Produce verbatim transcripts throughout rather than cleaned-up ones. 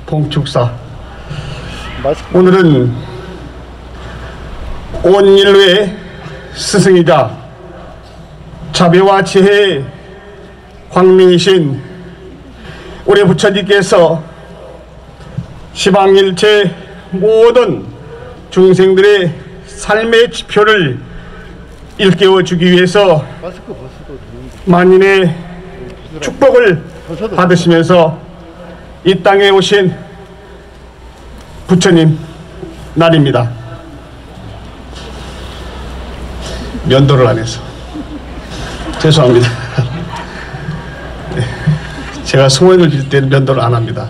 봉축사. 오늘은 온 인류의 스승이자 자비와 지혜의 광명이신 우리 부처님께서 시방일체 모든 중생들의 삶의 지표를 일깨워 주기 위해서 만인의 축복을 받으시면서 이 땅에 오신 부처님 날입니다. 면도를 안 해서 죄송합니다. 제가 소원을 빌 때는 면도를 안 합니다.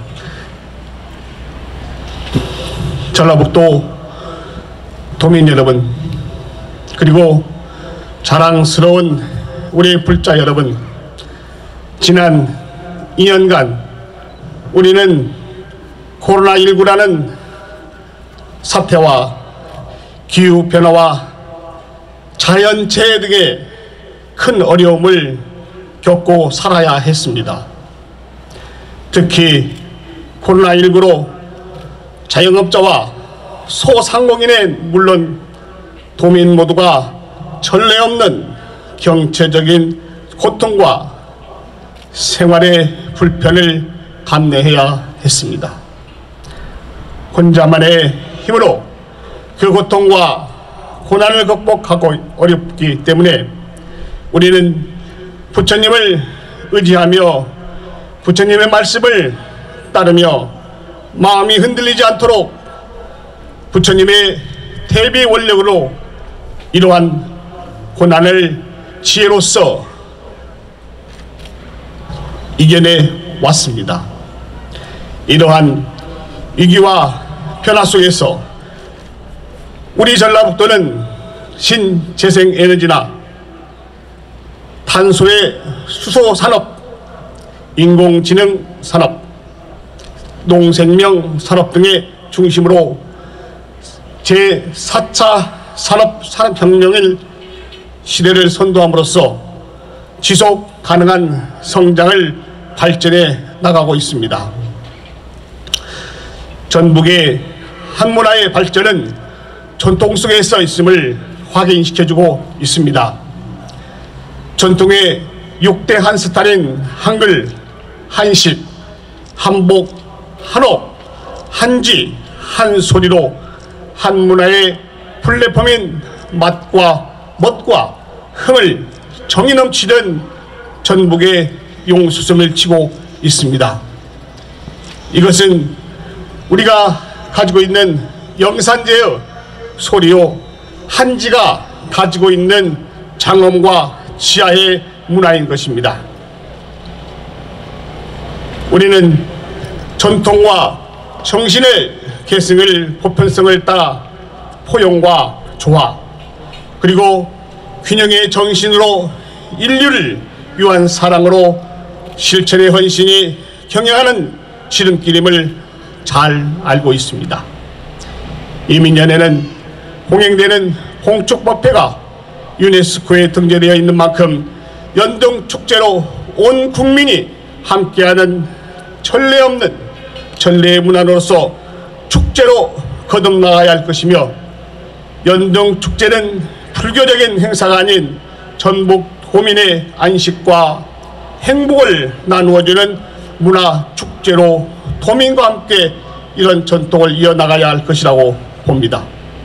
전라북도 도민 여러분, 그리고 자랑스러운 우리 불자 여러분, 지난 이 년간 우리는 코로나십구라는 사태와 기후변화와 자연재해 등의 큰 어려움을 겪고 살아야 했습니다. 특히 코로나십구로 자영업자와 소상공인은 물론 도민 모두가 전례 없는 경제적인 고통과 생활의 불편을 감내해야 했습니다. 혼자만의 힘으로 그 고통과 고난을 극복하고 어렵기 때문에 우리는 부처님을 의지하며 부처님의 말씀을 따르며 마음이 흔들리지 않도록 부처님의 대비 원력으로 이러한 고난을 지혜로서 이겨내 왔습니다. 이러한 위기와 변화 속에서 우리 전라북도는 신재생에너지나 탄소의 수소산업, 인공지능산업, 농생명산업 등의 중심으로 제사 차 산업 산업혁명의 시대를 선도함으로써 지속 가능한 성장을 발전해 나가고 있습니다. 전북의 한문화의 발전은 전통 속에 서 있음을 확인시켜주고 있습니다. 전통의 육 대 한스타일인 한글, 한식, 한복, 한옥, 한지, 한소리로 한문화의 플랫폼인 맛과 멋과 흥을 정이 넘치는 전북의 용수섬을 치고 있습니다. 이것은 우리가 가지고 있는 영산제의 소리요, 한지가 가지고 있는 장엄과 지하의 문화인 것입니다. 우리는 전통과 정신의 계승을 보편성을 따라 포용과 조화, 그리고 균형의 정신으로 인류를 위한 사랑으로 실천의 헌신이 경영하는 지름길임을 잘 알고 있습니다. 이민년에는 봉행되는 봉축법회가 유네스코에 등재되어 있는 만큼 연등축제로 온 국민이 함께하는 전례 없는 전례의 문화로서 축제로 거듭나가야 할 것이며, 연등축제는 불교적인 행사가 아닌 전북 도민의 안식과 행복을 나누어주는 문화축제로 도민과 함께 이런 전통을 이어나가야 할 것이라고 봅니다.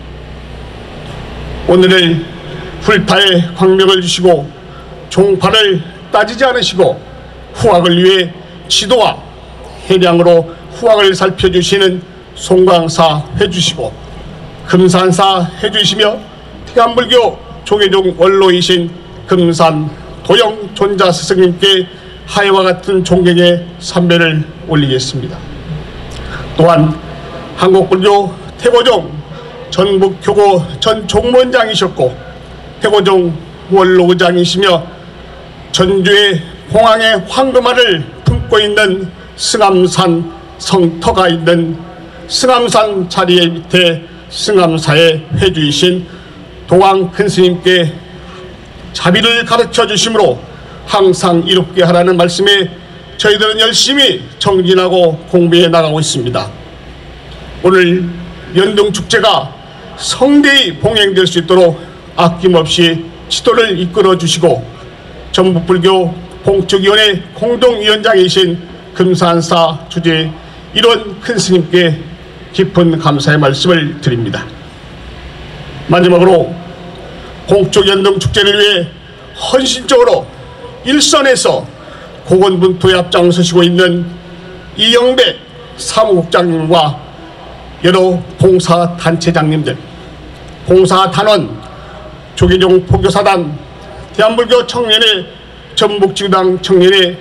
오늘을 불타의 광명을 주시고 종파를 따지지 않으시고 후학을 위해 지도와 해량으로 후학을 살펴주시는 송광사 해주시고 금산사 해주시며 태안불교 조계종 원로이신 금산 도영 존자 스승님께 하회와 같은 존경의 삼배를 올리겠습니다. 또한 한국불교 태고종 전북교구 전 종무원장이셨고 태고종 원로의장이시며 전주의 공항의 황금알을 품고 있는 승암산 성터가 있는 승암산 자리에 밑에 승암사의 회주이신 도왕 큰스님께 자비를 가르쳐 주심으로 항상 이롭게 하라는 말씀에 저희들은 열심히 정진하고 공부해 나가고 있습니다. 오늘 연등축제가 성대히 봉행될 수 있도록 아낌없이 지도를 이끌어 주시고 전북불교 봉축위원회 공동위원장이신 금산사 주재 이런 큰 스님께 깊은 감사의 말씀을 드립니다. 마지막으로 봉축연등축제를 위해 헌신적으로 일선에서 고군분투에 앞장서시고 있는 이영배 사무국장님과 여러 봉사단체장님들, 봉사단원, 조계종 포교사단, 대한불교 청년회, 전북지구당 청년회,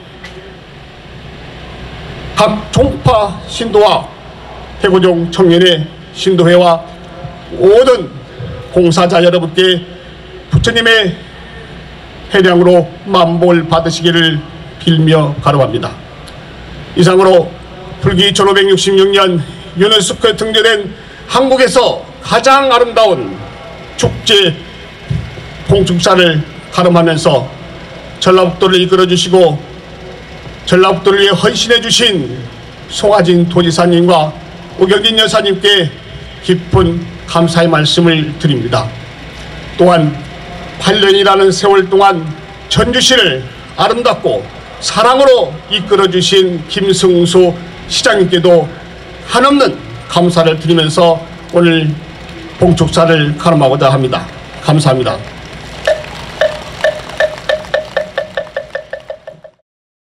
각 종파 신도와 해고종 청년회 신도회와 모든 봉사자 여러분께 부처님의 해량으로 만복을 받으시기를 빌며 가로합니다. 이상으로 불기 천오백육십육 년 유네스코에 등재된 한국에서 가장 아름다운 축제 봉축사를 가름하면서 전라북도를 이끌어주시고 전라북도를 위해 헌신해주신 송하진 도지사님과 오경진 여사님께 깊은 감사의 말씀을 드립니다. 또한 팔 년이라는 세월 동안 전주시를 아름답고 사랑으로 이끌어주신 김승수 시장님께도 한없는 감사를 드리면서 오늘 봉축사를 가름하고자 합니다. 감사합니다.